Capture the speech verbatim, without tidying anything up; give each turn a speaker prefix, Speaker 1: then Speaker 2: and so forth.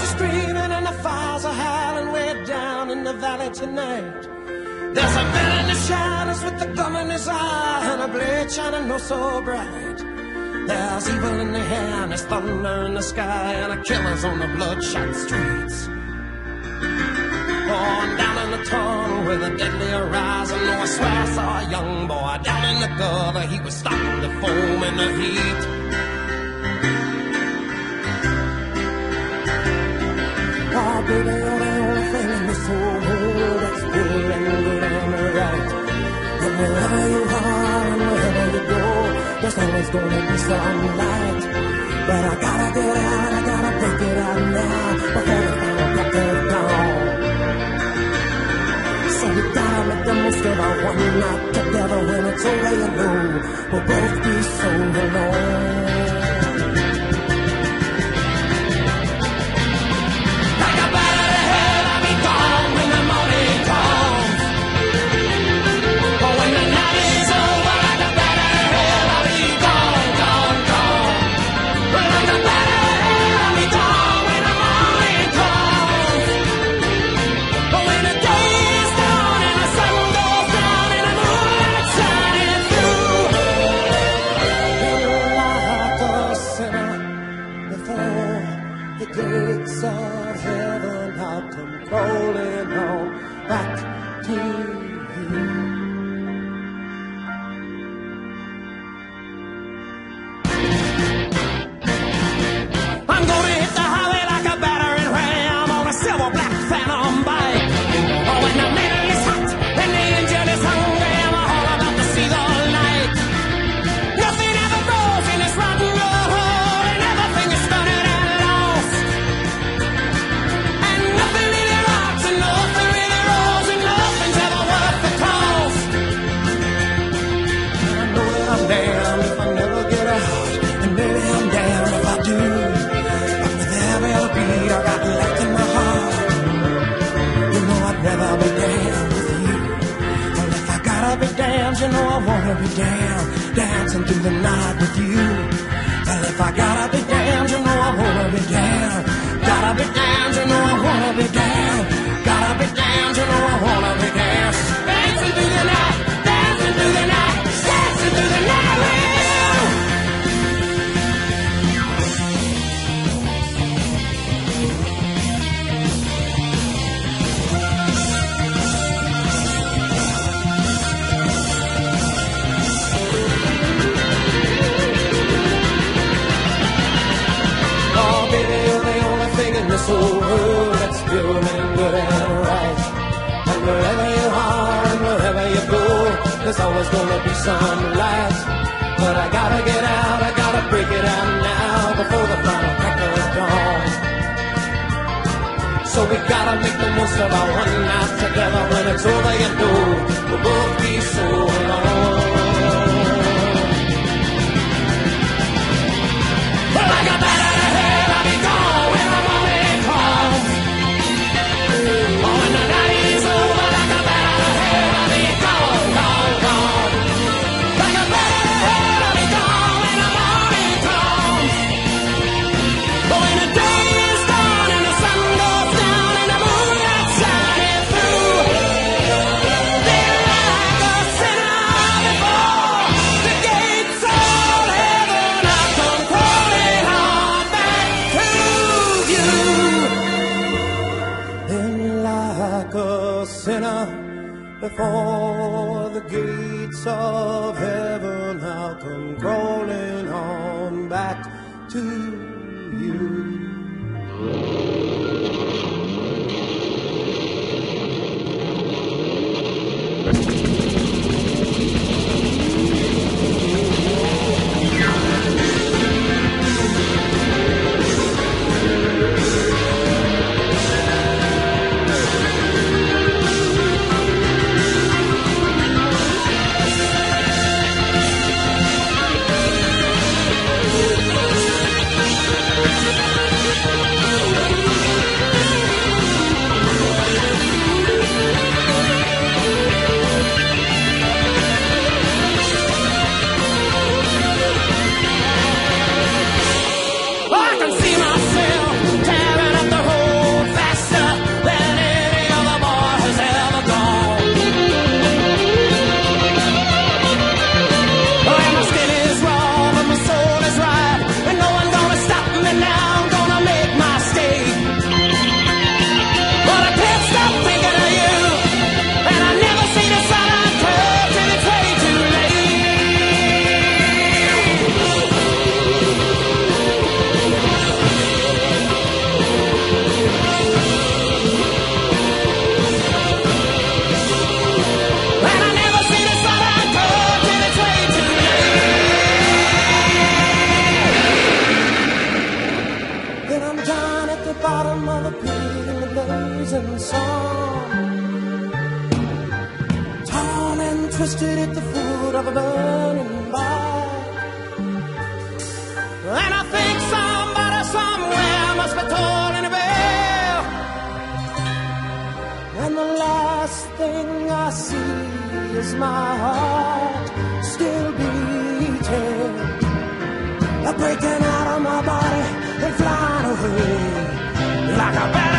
Speaker 1: screaming and the fires are howling way down in the valley tonight. There's a man in the shadows with the gum in his eye and a blade shining no so bright. There's evil in the air and there's thunder in the sky and a killer's on the bloodshot streets. Oh, and down in the tunnel with a deadly horizon, oh, I swear I saw a young boy down in the gutter. He was starting to foam in the heat. Oh, baby, you're the only thing in this whole world that's good and good and right. And wherever you are and wherever you go, there's always gonna be some light. But I gotta get out, I gotta break it out now before the final crack of dawn. So we gotta make the most of our one night together. When it's over, you know we'll both be so alone. Rolling on back to you. I'm gonna hit the highway like a battering ram on a silver black phantom bike. Oh, when the middle is hot and the engine is hungry, I'm all about to see the light. Nothing ever grows in this rotten road, and everything is stunted and lost. And nothing really rocks and nothing really rolls and nothing's ever worth the cost. I know that I'm damned if I never get out, and maybe I'm damned if I do. But with every other beat I got left in my heart, you know I'd rather be damned with you. Well, if I gotta be damned, you know I wanna be damned, dancing through the night with you. Well, if I gotta be damned, you know I wanna be damned. Gotta be damned, you know I wanna be damned. Gotta be damned, you know I wanna be damned. Dancing through the night, dancing through the night, dancing through the night with you. Oh, baby, you're the only thing in this whole world that's pure and good and right. And wherever you are and wherever you go, there's always gonna be some light. But I gotta get out, I gotta break it out now before the final crack of dawn. So we gotta make the most of our one night together. When it's over, you know we'll both be so alone. Like a bat out of hell, I'll be gone when the morning comes. Oh, when the night is over, like a bat out of hell, I'll be gone, gone, gone. Like a bat out of hell, I'll be gone when the morning comes. But when the day is done and the sun goes down and the moon that's shining through, they're like a sinner before the gates of heaven. I come crawling on back to you. Then like a sinner before the gates of heaven, I'll come crawling on back to you.
Speaker 2: bottom of a pit in the blazing sun, torn and twisted at the foot of a burning bark. And I think somebody somewhere must be tolling a bell, and the last thing I see is my heart still beating, breaking out of my body and flying away like a bat.